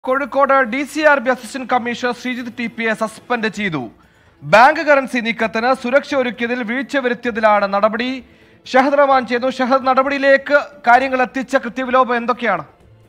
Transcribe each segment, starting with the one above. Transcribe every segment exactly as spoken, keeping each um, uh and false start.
Kozhikode D C R B assistant commissioner Sreejith T പിയെ suspend ചെയ്തു. Bank currency നീക്കത്തിന് സുരക്ഷ ഒരുക്കിയതിൽ വീഴ്ച വരുത്തിയതിലാണ് നടപടി. ഷഹദ് റഹ്മാൻ ചെയ്യുന്നു. ഷഹദ്, നടപടിയിലേക്ക് കാര്യങ്ങൾ എത്തിച്ച കൃത്യവിലോപം എന്തൊക്കെയാണ്?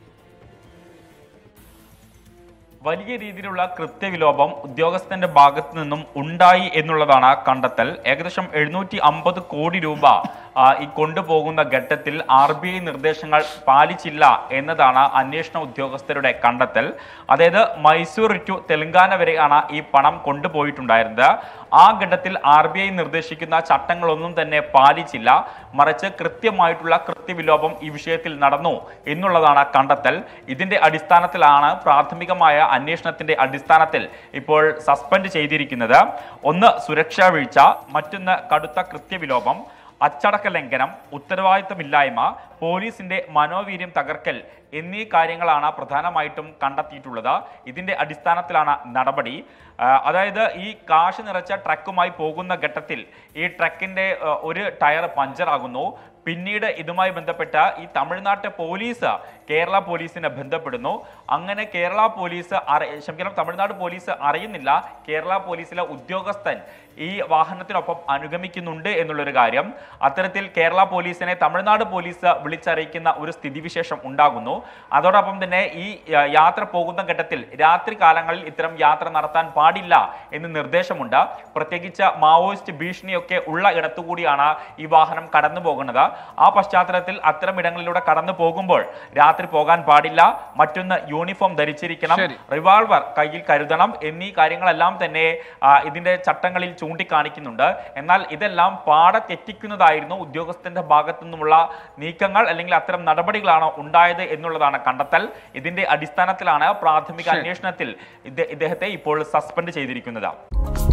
വലിയ രീതിയിലുള്ള കൃത്യവിലോപം ഉദ്യോഗസ്ഥന്റെ ഭാഗത്തു നിന്നും ഉണ്ടായി എന്നുള്ളതാണ് കണ്ടെത്തൽ. ഏകദേശം എഴുന്നൂറ്റി അമ്പത് കോടി രൂപ ഈ കൊണ്ടുപോകുന്ന ഘട്ടത്തിൽ ആർ ബി ഐ നിർദ്ദേശങ്ങൾ പാലിച്ചില്ല എന്നതാണ് അന്വേഷണ ഉദ്യോഗസ്ഥരുടെ കണ്ടെത്തൽ. അതായത് മൈസൂർ ടു തെലങ്കാന വരെയാണ് ഈ പണം കൊണ്ടുപോയിട്ടുണ്ടായിരുന്നത്. ആ ഘട്ടത്തിൽ ആർ ബി ഐ നിർദ്ദേശിക്കുന്ന ചട്ടങ്ങളൊന്നും തന്നെ പാലിച്ചില്ല, മറിച്ച് കൃത്യമായിട്ടുള്ള കൃത്യവിലോപം ഈ വിഷയത്തിൽ നടന്നു എന്നുള്ളതാണ് കണ്ടെത്തൽ. ഇതിന്റെ അടിസ്ഥാനത്തിലാണ് പ്രാഥമികമായ അന്വേഷണത്തിന്റെ അടിസ്ഥാനത്തിൽ ഇപ്പോൾ സസ്പെൻഡ് ചെയ്തിരിക്കുന്നത്. ഒന്ന് സുരക്ഷാ വീഴ്ച, മറ്റൊന്ന് കടുത്ത കൃത്യവിലോപം, അച്ചടക്ക ലംഘനം, ഉത്തരവാദിത്തമില്ലായ്മ, പോലീസിന്റെ മനോവീര്യം തകർക്കൽ എന്നീ കാര്യങ്ങളാണ് പ്രധാനമായിട്ടും കണ്ടെത്തിയിട്ടുള്ളത്. ഇതിന്റെ അടിസ്ഥാനത്തിലാണ് നടപടി. അതായത് ഈ കാശ് നിറച്ച ട്രക്കുമായി പോകുന്ന ഘട്ടത്തിൽ ഈ ട്രക്കിന്റെ ഒരു ടയർ പഞ്ചറാകുന്നു. പിന്നീട് ഇതുമായി ബന്ധപ്പെട്ട ഈ തമിഴ്നാട്ടെ പോലീസ് കേരള പോലീസിനെ ബന്ധപ്പെടുന്നു. അങ്ങനെ കേരള പോലീസ് ക്ഷമിക്കണം തമിഴ്നാട് പോലീസ് അറിയുന്നില്ല, കേരള പോലീസിലെ ഉദ്യോഗസ്ഥൻ ഈ വാഹനത്തിനൊപ്പം അനുഗമിക്കുന്നുണ്ട് എന്നുള്ളൊരു കാര്യം. അത്തരത്തിൽ കേരള പോലീസിനെ തമിഴ്നാട് പോലീസ് വിളിച്ചറിയിക്കുന്ന ഒരു സ്ഥിതിവിശേഷം ഉണ്ടാകുന്നു. അതോടൊപ്പം തന്നെ ഈ യാത്ര പോകുന്ന ഘട്ടത്തിൽ രാത്രി കാലങ്ങളിൽ ഇത്തരം യാത്ര നടത്താൻ പാടില്ല എന്ന് നിർദ്ദേശമുണ്ട്. പ്രത്യേകിച്ച് മാവോയിസ്റ്റ് ഭീഷണിയൊക്കെ ഉള്ള ഇടത്തുകൂടിയാണ് ഈ വാഹനം കടന്നു പോകുന്നത്. ആ പശ്ചാത്തലത്തിൽ അത്തരം ഇടങ്ങളിലൂടെ കടന്നു പോകുമ്പോൾ രാത്രി പോകാൻ പാടില്ല, മറ്റൊന്ന് യൂണിഫോം ധരിച്ചിരിക്കണം, റിവാൾവർ കയ്യിൽ കരുതണം എന്നീ കാര്യങ്ങളെല്ലാം തന്നെ ഇതിന്റെ ചട്ടങ്ങളിൽ ചൂണ്ടിക്കാണിക്കുന്നുണ്ട്. എന്നാൽ ഇതെല്ലാം പാടെ തെറ്റിക്കുന്നതായിരുന്നു ഉദ്യോഗസ്ഥന്റെ ഭാഗത്തു നിന്നുമുള്ള നീക്കങ്ങൾ അല്ലെങ്കിൽ അത്തരം നടപടികളാണ് ഉണ്ടായത് എന്നുള്ളതാണ് കണ്ടെത്തൽ. ഇതിന്റെ അടിസ്ഥാനത്തിലാണ് പ്രാഥമിക അന്വേഷണത്തിൽ ഇദ്ദേഹത്തെ ഇപ്പോൾ സസ്പെൻഡ് ചെയ്തിരിക്കുന്നത്.